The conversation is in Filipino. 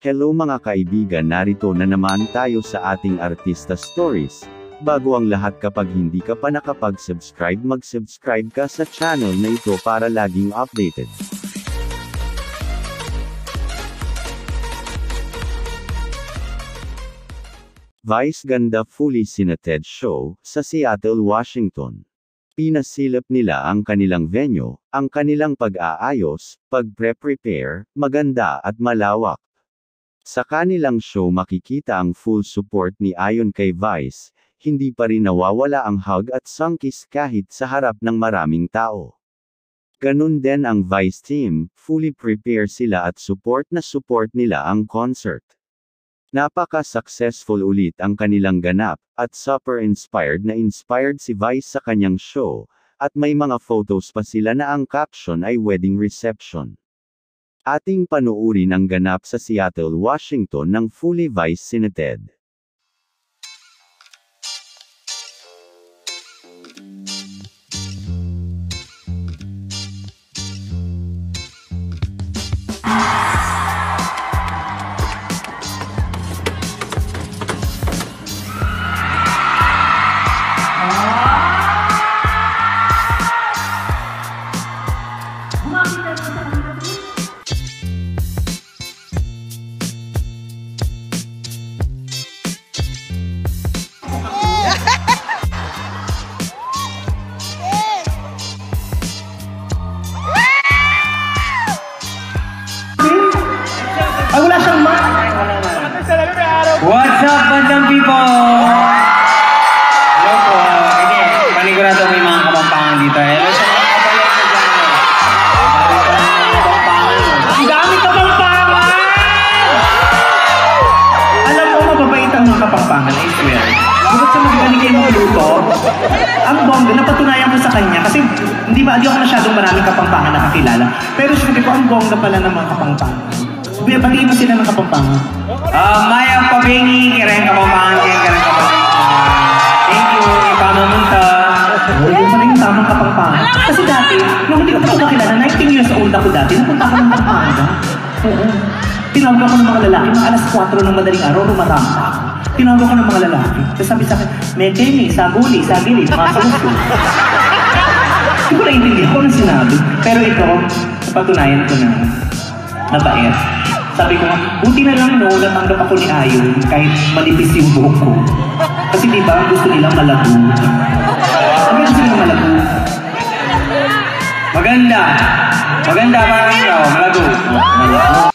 Hello mga kaibigan, narito na naman tayo sa ating Artista Stories. Bago ang lahat, kapag hindi ka pa nakapag-subscribe, mag-subscribe ka sa channel na ito para laging updated. Vice Ganda Fully Cinated Show, sa Seattle, Washington. Pinasilip nila ang kanilang venue, ang kanilang pag-aayos, pag-prepare, maganda at malawak. Sa kanilang show makikita ang full support ni Ayon kay Vice, hindi pa rin nawawala ang hug at sungkiss kahit sa harap ng maraming tao. Ganun din ang Vice team, fully prepare sila at support nila ang concert. Napaka-successful ulit ang kanilang ganap, at super inspired si Vice sa kanyang show, at may mga photos pa sila na ang caption ay wedding reception. Ating panuurin ang ganap sa Seattle, Washington ng Fully Vice Cinated. What's up, bandang people? Hello po. Hindi, panigurado may mga kapampangan dito. Hello sa mga kapalit na dyan. Ang dami kapampangan! Alam mo, mababait ang mga kapampangan, I swear. Bukod sa magbaligay mo luto, ang bongga, napatunayan ko sa kanya. Kasi, hindi ako masyadong maraming kapampangan nakakilala. Pero sabi ko, ang bongga pala ng mga kapampangan. Batiin mo sila ng kapampangan. Maya Pabingi, kireng kapampangan, kireng kapampangan. Thank you, ipamamunta. Yung pala yung tamang kapampangan. Kasi dati, nung hindi ko pa kakilala, 19 years old ako dati, napunta ako ng Pampanga. Oo. Tinawag ako ng mga lalaki, mga alas 4 ng madaling araw, rumarangka. Tinawag ako ng mga lalaki. Tapos sabi sa akin, Mekeni, Saguli, Sagili, mga saluso. Hindi ko naintindihan ko nang sinabi. Pero ito, patunayan ko na nabait. Sabi ko, buti na lang no, natanggap ako ni Ayon kahit manipis yung buhok ko. Kasi diba, gusto nilang malago. Ang gusto nilang malago. Maganda. Maganda, parang malago.